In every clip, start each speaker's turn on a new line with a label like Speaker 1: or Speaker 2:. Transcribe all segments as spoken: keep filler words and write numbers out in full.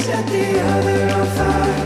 Speaker 1: set the other on fire.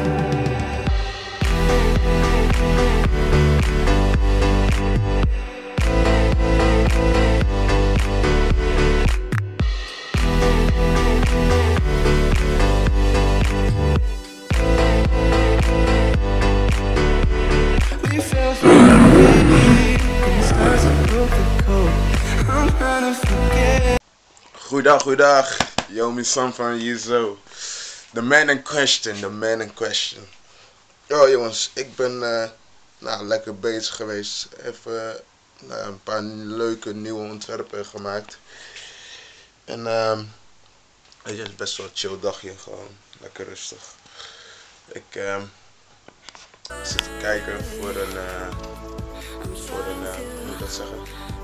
Speaker 1: We fell from the stars of broken code. I'm trying to forget.
Speaker 2: Goeiedag, goeiedag. Yo, mijn son van Yizo. The man in question, the man in question. Yo jongens, ik ben uh, nou, lekker bezig geweest. Even uh, een paar leuke nieuwe ontwerpen gemaakt. En uh, het is best wel een chill dagje, gewoon lekker rustig. Ik uh, zit te kijken voor een, uh, voor een, uh, hoe moet ik dat zeggen?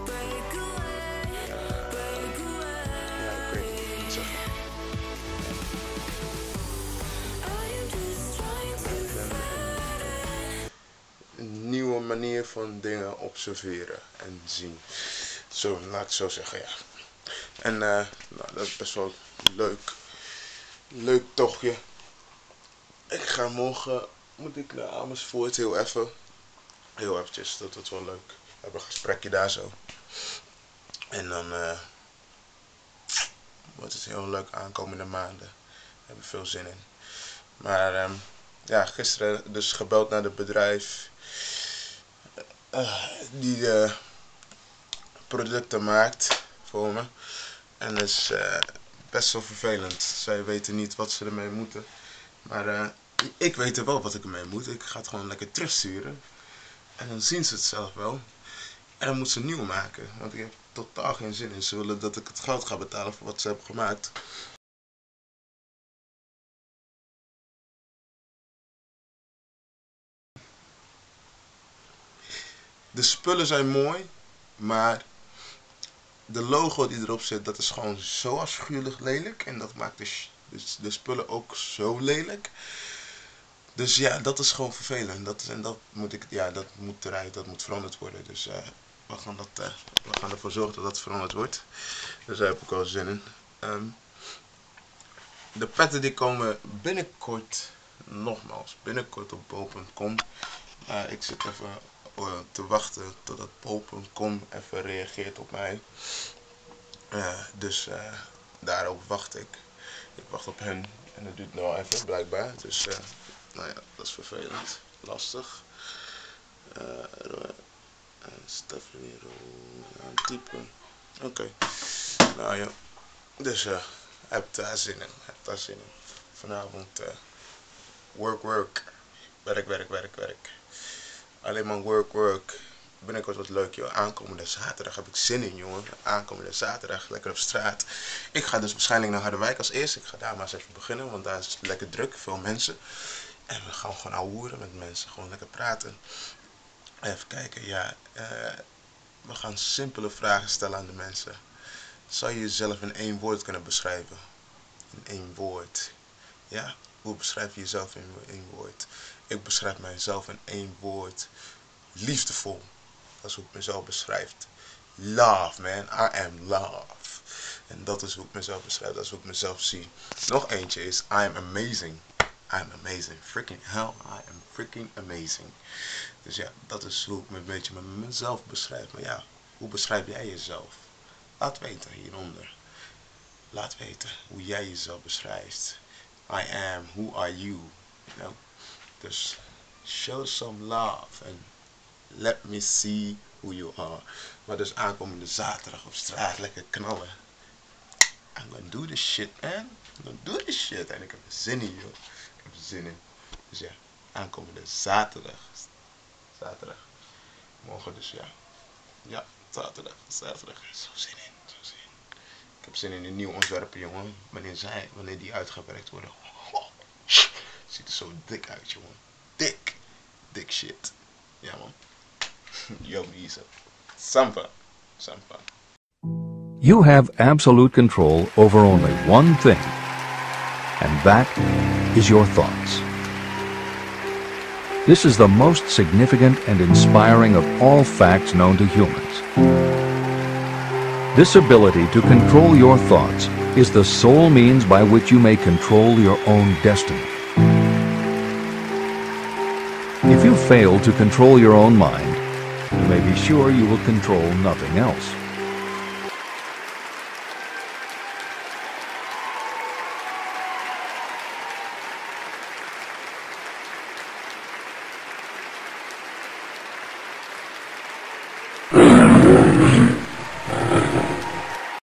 Speaker 2: Een nieuwe manier van dingen observeren en zien. Zo, laat ik het zo zeggen, ja. En uh, nou, dat is best wel leuk. Leuk tochtje. Ik ga morgen, moet ik naar Amersfoort heel even. Heel eventjes, dat wordt wel leuk. We hebben een gesprekje daar zo. En dan uh, wordt het heel leuk aankomende maanden. Daar hebben we veel zin in. Maar um, ja, gisteren dus gebeld naar het bedrijf. Uh, die de producten maakt voor me. En dat is uh, best wel vervelend. Zij weten niet wat ze ermee moeten. Maar uh, ik weet er wel wat ik ermee moet. Ik ga het gewoon lekker terugsturen. En dan zien ze het zelf wel. En dan moeten ze nieuw maken. Want ik heb totaal geen zin in. Ze willen dat ik het geld ga betalen voor wat ze hebben gemaakt. De spullen zijn mooi, maar de logo die erop zit, dat is gewoon zo afschuwelijk lelijk. En dat maakt de, de, de spullen ook zo lelijk. Dus ja, dat is gewoon vervelend. Dat is, en dat moet ik, ja, dat moet eruit, dat moet veranderd worden. Dus uh, we, gaan dat, uh, we gaan ervoor zorgen dat dat veranderd wordt. Dus daar heb ik wel zin in. Um, de petten die komen binnenkort, nogmaals, binnenkort op bol punt com. Uh, ik zit even te wachten totdat bol punt com even reageert op mij. Uh, dus uh, daarop wacht ik. Ik wacht op hen en dat duurt nou even blijkbaar. Dus uh, nou ja, dat is vervelend. Lastig. Uh, uh, Stephanie uh, typen. Oké. Okay. Nou ja. Dus uh, heb daar zin in. Heb daar zin in. Vanavond uh, work work. Werk werk werk werk. Alleen maar work, work. Binnenkort wat leuk, joh. Aankomende zaterdag heb ik zin in, jongen. Aankomende zaterdag, lekker op straat. Ik ga dus waarschijnlijk naar Harderwijk als eerst. Ik ga daar maar eens even beginnen, want daar is het lekker druk. Veel mensen. En we gaan gewoon ouwehoeren met mensen. Gewoon lekker praten. Even kijken, ja. Uh, we gaan simpele vragen stellen aan de mensen. Zou je jezelf in één woord kunnen beschrijven? In één woord. Ja, hoe beschrijf je jezelf in één woord? Ik beschrijf mijzelf in één woord. Liefdevol. Dat is hoe ik mezelf beschrijf. Love, man. I am love. En dat is hoe ik mezelf beschrijf. Dat is hoe ik mezelf zie. Nog eentje is I am amazing. I am amazing. Freaking hell. I am freaking amazing. Dus ja, dat is hoe ik me een beetje met mezelf beschrijf. Maar ja, hoe beschrijf jij jezelf? Laat weten hieronder. Laat weten hoe jij jezelf beschrijft. I am. Who are you? You know? Dus show some love and let me see who you are. Maar dus aankomende zaterdag op straat lekker knallen. I'm gonna do this shit, man. I'm gonna do this shit. En ik heb er zin in, joh. Ik heb er zin in. Dus ja, aankomende zaterdag. Zaterdag. Morgen dus ja. Ja, zaterdag. Zaterdag. Zo zin in. Zo zin in. Ik heb zin in een nieuw ontwerpen, jongen. Wanneer zij, wanneer die uitgewerkt worden. Ziet er zo dik uit, jongen. Dik. Dik shit. Ja, man. Yo, Yizo. Sampa. Sampa.
Speaker 3: You have absolute control over only one thing, and that is your thoughts. This is the most significant and inspiring of all facts known to humans. This ability to control your thoughts is the sole means by which you may control your own destiny. If you fail to control your own mind, you may be sure you will control nothing else.